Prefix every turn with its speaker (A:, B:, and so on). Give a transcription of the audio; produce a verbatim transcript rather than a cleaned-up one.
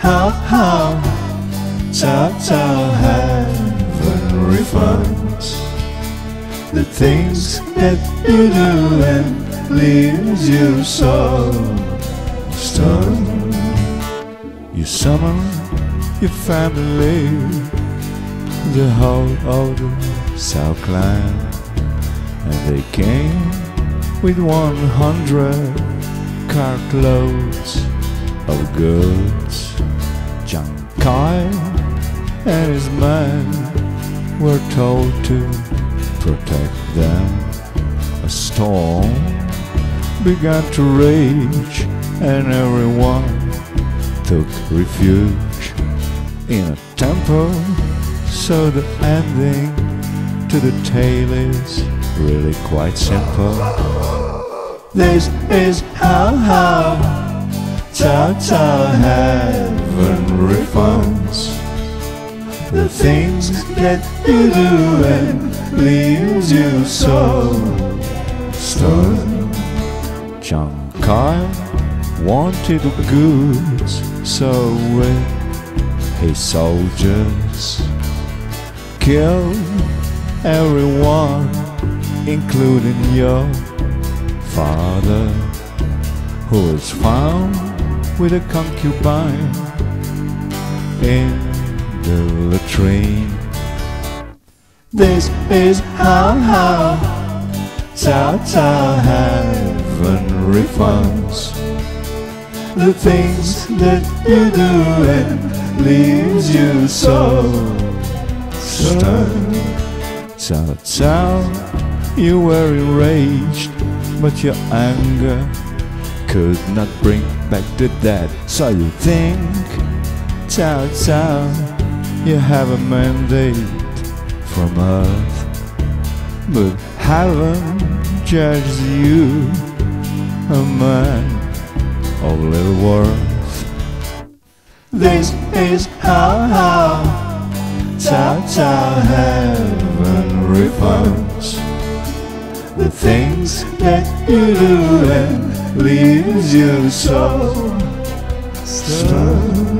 A: how, how Ts'ao Ts'ao heaven refunds the things that you do and leaves you so stunned. You summon your family, the whole of the Ts'ao clan, and they came with one hundred cartloads of goods. Zhang Kai and his men were told to protect them. A storm began to rage, and everyone took refuge in a temple. So the ending to the tale is really quite simple. This is how, how Ts'ao Ts'ao heaven refunds the things that you do and leaves you so stunned. Zhang Kai wanted the goods, so with his soldiers killed everyone, including your father, who was found with a concubine in the latrine. This is how, how Ts'ao Ts'ao heaven refunds the things that you do and leaves you so stunned. Ts'ao Ts'ao, you were enraged, but your anger could not bring back the dead. So you think, Ts'ao Ts'ao, you have a mandate from earth, but heaven judges you a man of little worth. This is how, how Ts'ao Ts'ao heaven refunds the things that you do and leaves you so stunned.